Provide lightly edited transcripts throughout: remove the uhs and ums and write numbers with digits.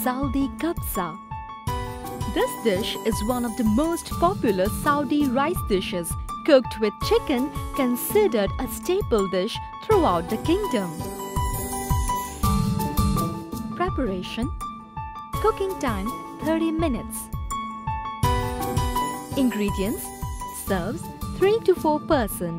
Saudi Kabsa. This dish is one of the most popular Saudi rice dishes, cooked with chicken, considered a staple dish throughout the kingdom. Preparation: cooking time 30 minutes. Ingredients: serves 3 to 4 person.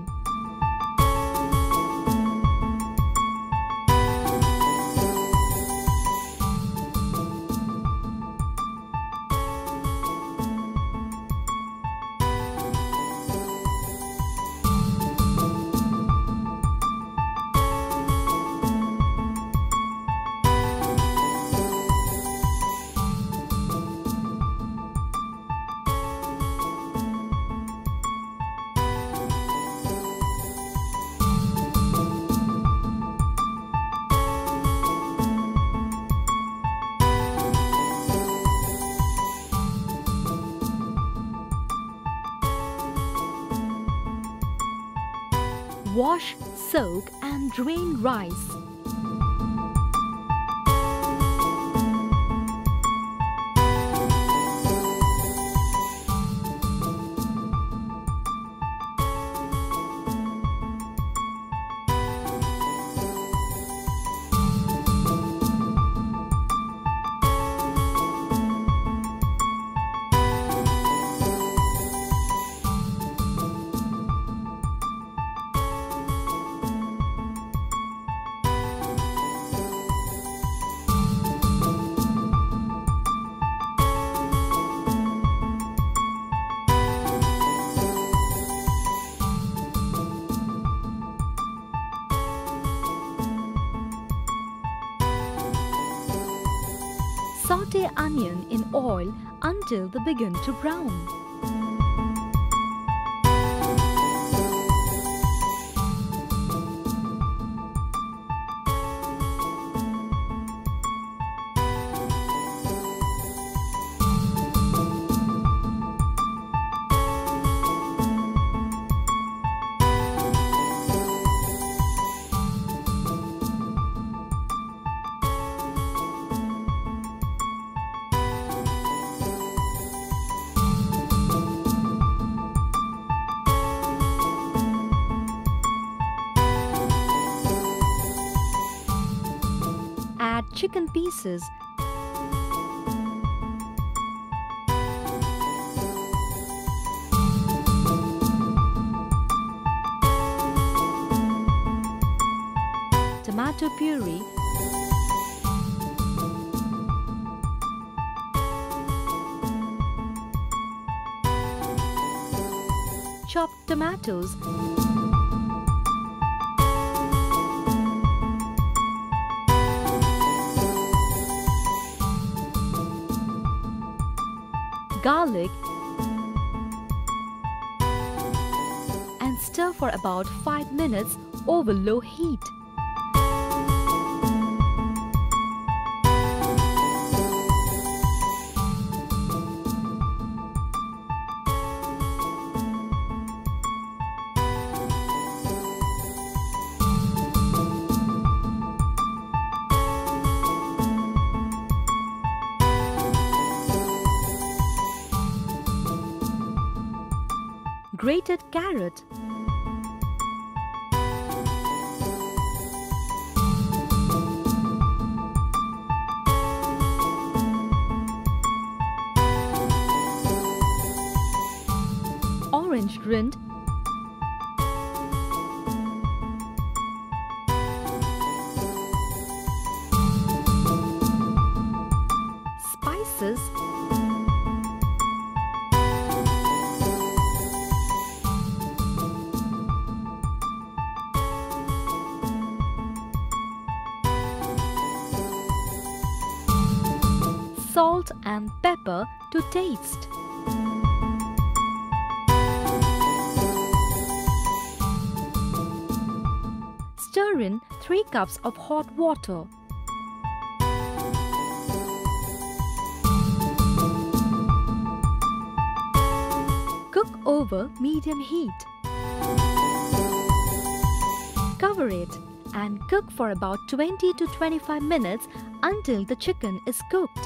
Wash, soak and drain rice. Saute onion in oil until they begin to brown. Add chicken pieces. Tomato puree. Chopped tomatoes. Garlic and stir for about 5 minutes over low heat. Grated carrot. Orange rind. Spices. Salt and pepper to taste. Stir in 3 cups of hot water. Cook over medium heat. Cover it and cook for about 20 to 25 minutes until the chicken is cooked.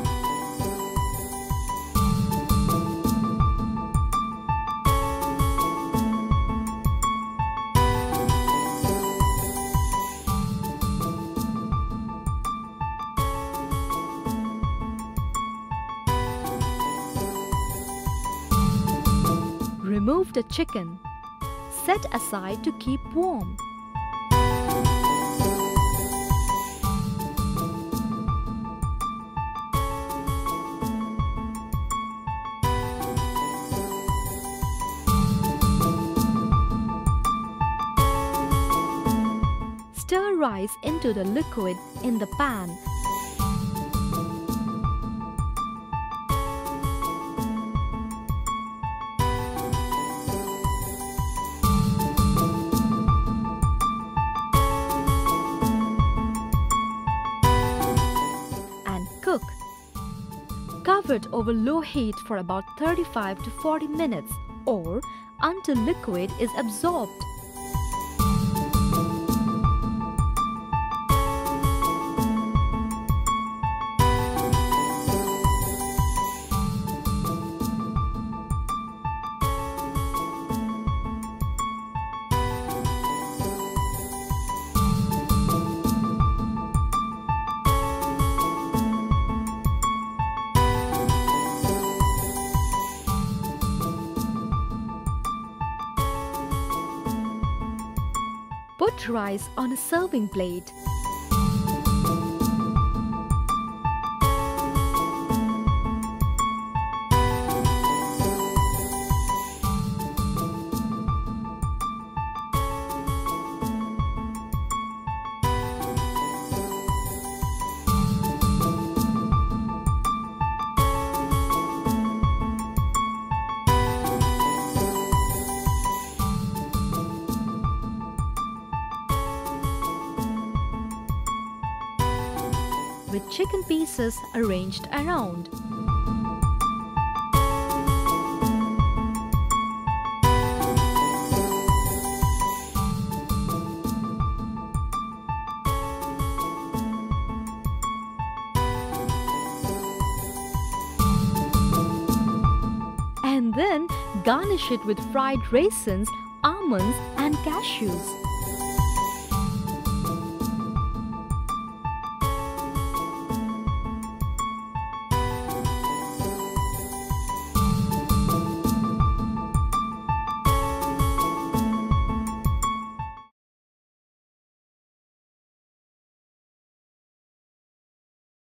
Remove the chicken. Set aside to keep warm. Stir rice into the liquid in the pan. And cook. Cover it over low heat for about 35 to 40 minutes or until liquid is absorbed. Put rice on a serving plate. With chicken pieces arranged around. And then garnish it with fried raisins, almonds and cashews.